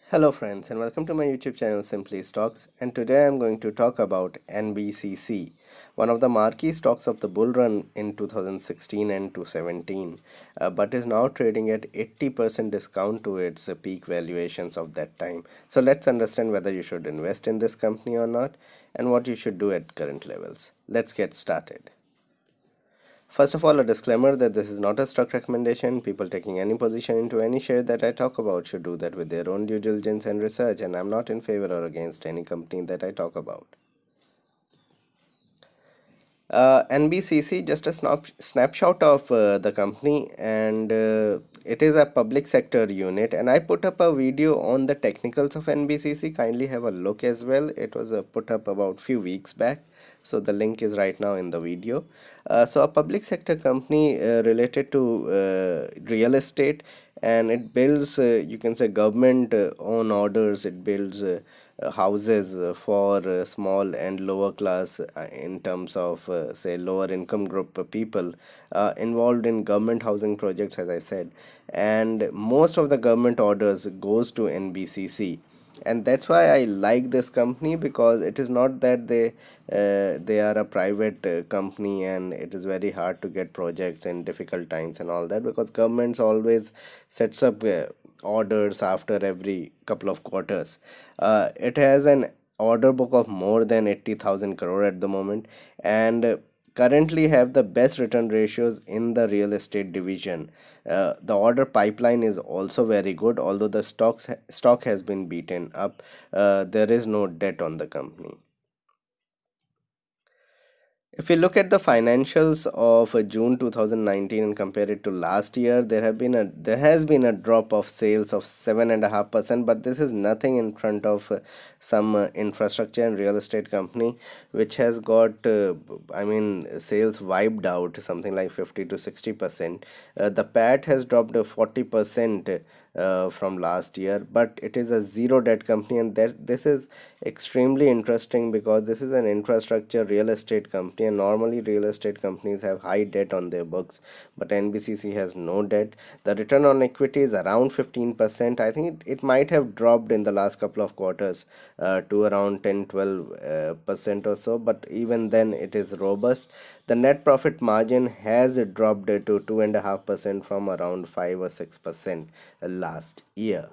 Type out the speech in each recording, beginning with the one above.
Hello friends and welcome to my YouTube channel Simply Stocks, and today I'm going to talk about NBCC, one of the marquee stocks of the bull run in 2016 and 2017, but is now trading at 80% discount to its peak valuations of that time. So let's understand whether you should invest in this company or not and what you should do at current levels. Let's get started. First of all, a disclaimer that this is not a stock recommendation. People taking any position into any share that I talk about should do that with their own due diligence and research, and I'm not in favor or against any company that I talk about. NBCC, just a snapshot of the company, and it is a public sector unit. And I put up a video on the technicals of NBCC. Kindly have a look as well. It was put up about few weeks back, so the link is right now in the video. So a public sector company related to real estate, and it builds, you can say, government own orders. It builds houses for small and lower class, in terms of say lower income group people involved in government housing projects, as I said. And most of the government orders goes to NBCC, and that's why I like this company, because it is not that they are a private company and it is very hard to get projects in difficult times and all that, because governments always sets up orders after every couple of quarters. It has an order book of more than 80,000 crore at the moment, and currently have the best return ratios in the real estate division. The order pipeline is also very good, although the stock has been beaten up. There is no debt on the company. If we look at the financials of June 2019 and compare it to last year, there has been a drop of sales of 7.5%, but this is nothing in front of some infrastructure and real estate company which has got sales wiped out something like 50 to 60%. The PAT has dropped 40% from last year, but it is a zero debt company, and that this is extremely interesting because this is an infrastructure real estate company, and normally real estate companies have high debt on their books, but NBCC has no debt. The return on equity is around 15%. I think it might have dropped in the last couple of quarters to around 10-12% or so, but even then it is robust. The net profit margin has dropped to 2.5% from around 5 or 6% last year.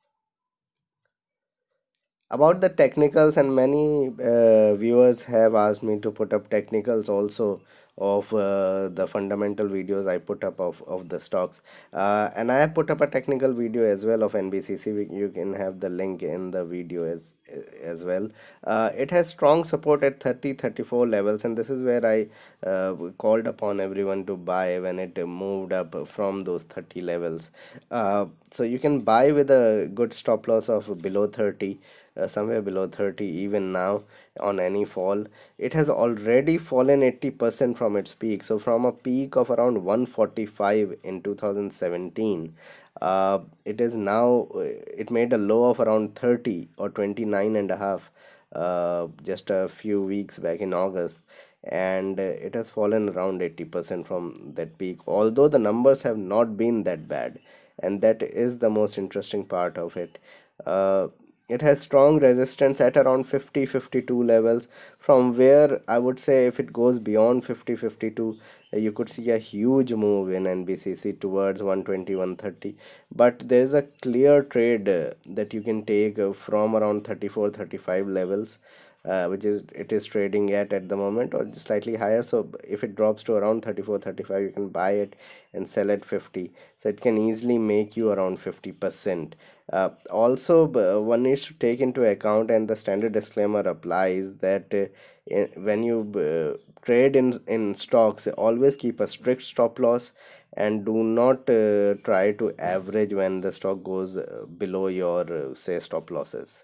About the technicals, and many viewers have asked me to put up technicals also of the fundamental videos I put up of the stocks, and I have put up a technical video as well of NBCC. You can have the link in the video as well. It has strong support at 30-34 levels, and this is where I called upon everyone to buy when it moved up from those 30 levels. So you can buy with a good stop loss of below 30, somewhere below 30 even now on any fall. It has already fallen 80% from its peak, so from a peak of around 145 in 2017, it is now it made a low of around 30 or 29 and a half just a few weeks back in August, and it has fallen around 80% from that peak, although the numbers have not been that bad, and that is the most interesting part of it. It has strong resistance at around 50-52 levels, from where I would say if it goes beyond 50-52, you could see a huge move in NBCC towards 120-130. But there is a clear trade that you can take from around 34-35 levels, which is it is trading at the moment, or slightly higher. So if it drops to around 34-35, you can buy it and sell at 50, so it can easily make you around 50%. Also, one needs to take into account, and the standard disclaimer applies, that when you trade in stocks, always keep a strict stop loss, and do not try to average when the stock goes below your say stop losses.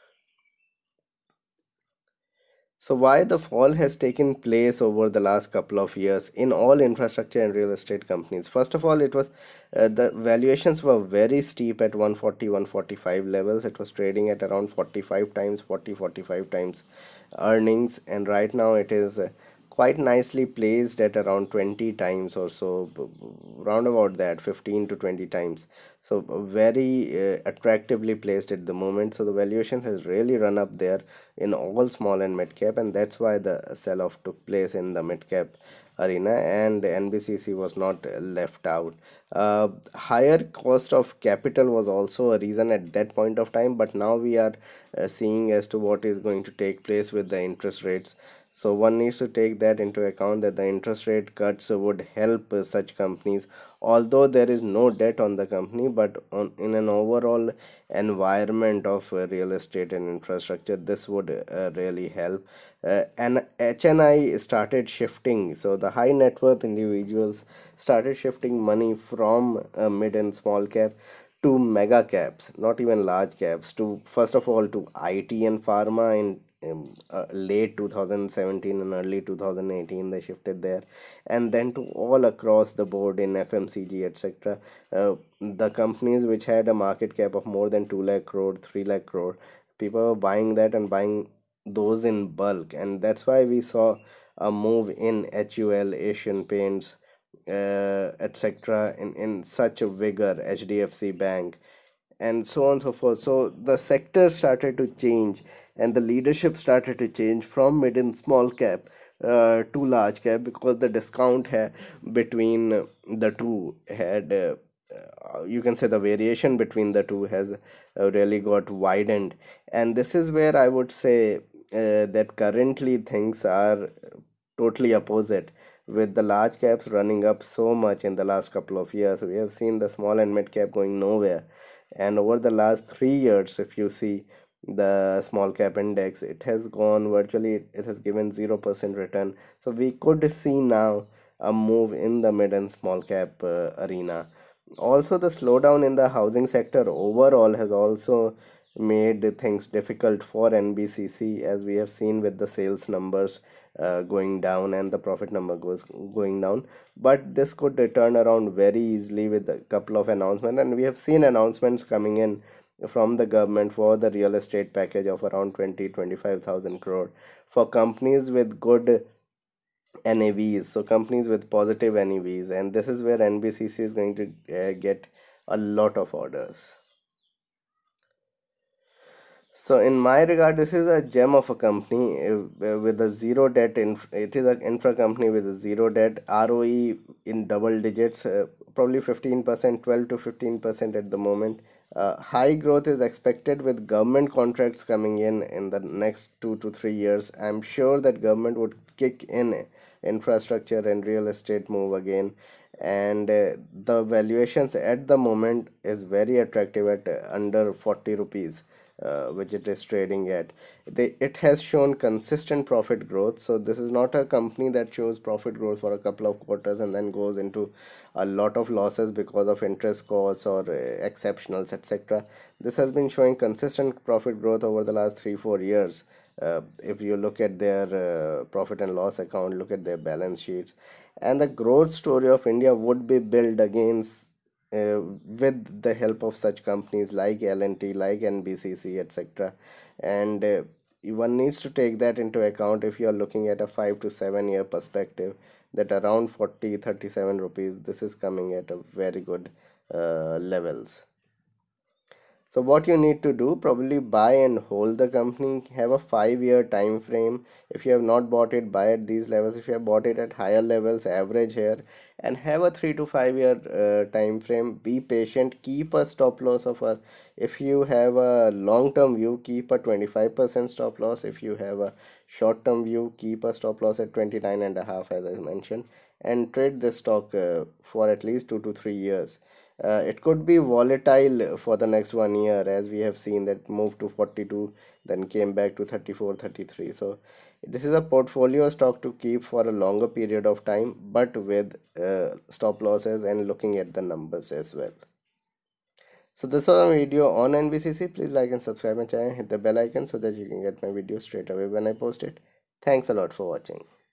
So why the fall has taken place over the last couple of years in all infrastructure and real estate companies? First of all, it was the valuations were very steep at 140, 145 levels. It was trading at around 45 times, 40, 45 times earnings, and right now it is quite nicely placed at around 20 times or so, round about that 15 to 20 times. So very attractively placed at the moment. So the valuations has really run up there in all small and mid cap, and that's why the sell off took place in the mid cap arena, and NBCC was not left out. Higher cost of capital was also a reason at that point of time, but now we are seeing as to what is going to take place with the interest rates. So one needs to take that into account, that the interest rate cuts would help such companies, although there is no debt on the company, but in an overall environment of real estate and infrastructure, this would really help. And HNI started shifting, so the high net worth individuals started shifting money from mid and small cap to mega caps, not even large caps, to first of all to IT and pharma in late 2017 and early 2018 they shifted there, and then to all across the board in FMCG, etc. The companies which had a market cap of more than 2 lakh crore, 3 lakh crore, people were buying that and buying those in bulk, and that's why we saw a move in HUL, Asian Paints, etc., in such a vigor, HDFC Bank, and so on and so forth. So the sector started to change, and the leadership started to change from mid and small cap to large cap, because the discount between the two had you can say the variation between the two has really got widened. And this is where I would say that currently things are totally opposite, with the large caps running up so much in the last couple of years. We have seen the small and mid cap going nowhere, and over the last 3 years, if you see the small cap index, it has gone virtually, it has given 0% return. So we could see now a move in the mid and small cap arena. Also, the slowdown in the housing sector overall has also made things difficult for NBCC, as we have seen with the sales numbers going down and the profit number goes going down. But this could turn around very easily with a couple of announcements, and we have seen announcements coming in from the government for the real estate package of around 20-25,000 crore for companies with good NAVs, so companies with positive NAVs, and this is where NBCC is going to get a lot of orders. So in my regard, this is a gem of a company with a zero debt. It is an infra company with a zero debt, ROE in double digits, probably 15%, 12 to 15% at the moment. High growth is expected with government contracts coming in the next 2 to 3 years. I'm sure that government would kick in infrastructure and real estate move again, and the valuations at the moment is very attractive at under 40 rupees, which it is trading at. It has shown consistent profit growth, so this is not a company that shows profit growth for a couple of quarters and then goes into a lot of losses because of interest costs or exceptionals, etc. This has been showing consistent profit growth over the last 3-4 years. If you look at their profit and loss account, look at their balance sheets, and the growth story of India would be built against with the help of such companies like L&T, like NBCC, etc. And one needs to take that into account if you are looking at a 5 to 7 year perspective, that around 40-37 rupees, this is coming at a very good levels. So what you need to do, probably buy and hold the company, have a 5 year time frame. If you have not bought it, buy at these levels. If you have bought it at higher levels, average here, and have a 3 to 5 year time frame. Be patient, keep a stop loss of a, if you have a long term view, keep a 25% stop loss. If you have a short term view, keep a stop loss at 29.5, as I mentioned, and trade this stock for at least 2 to 3 years. It could be volatile for the next 1 year, as we have seen that move to 42, then came back to 34, 33. So this is a portfolio stock to keep for a longer period of time, but with stop losses and looking at the numbers as well. So this was a video on NBCC. Please like and subscribe my channel, hit the bell icon so that you can get my videos straight away when I post it. Thanks a lot for watching.